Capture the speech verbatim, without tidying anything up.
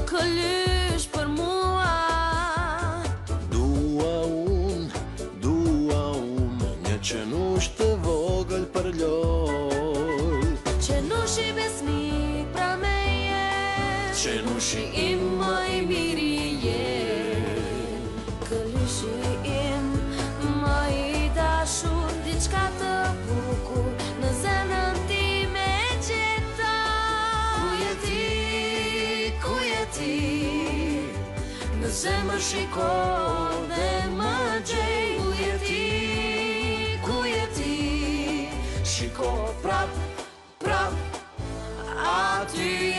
Këllysh për mua. Dua unë, dua unë një qenush të vogël për lol. Qenushi besnik pra me je, Qenushi im më i miri je. Këllyshi im më i dashur, diçka të bukur në zemrën time gjeta. Ku je ti, ku je ti, në zemër shiko dhe më gjej. Ku je ti, ku je ti, shiko prap, prap, aty.